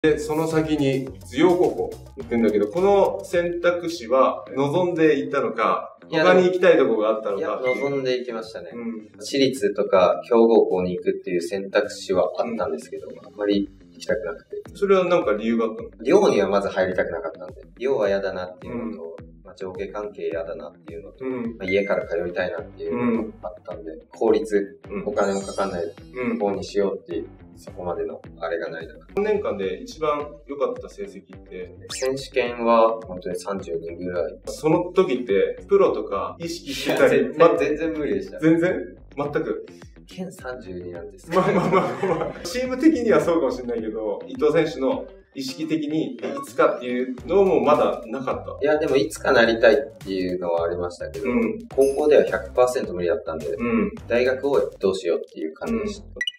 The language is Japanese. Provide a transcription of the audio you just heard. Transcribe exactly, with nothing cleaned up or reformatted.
で、その先に津陽高校行ってんだけど、この選択肢は望んでいったのか、他に行きたいところがあったのか。 いや、望んでいきましたね。 うん、 私立とか強豪校に行くっていう選択肢はあったんですけど、あんまり行きたくなくて。 それはなんか理由があったの？ 寮にはまず入りたくなかったんで、寮は嫌だなっていうのと、うんまあ、上下関係嫌だなっていうのと、うんまあ、家から通いたいなっていうのがあったんで、うん、公立、うん、お金もかかんない方にしようっていう、そこまでのあれがないだから。 さんねんかんで一番良かった成績って？ 選手権は本当にさんじゅうにんぐらい。 その時ってプロとか意識してたり？ 全然、ま、全然無理でした。 全然？全く？ 県さんじゅうになんですまあまあまあまあ、チーム的にはそうかもしれないけど、伊藤選手の意識的にいつかっていうのもまだなかった。 いや、でもいつかなりたいっていうのはありましたけど、うん、高校では ひゃくパーセント 無理だったんで、うん、大学をどうしようっていう感じでした。うん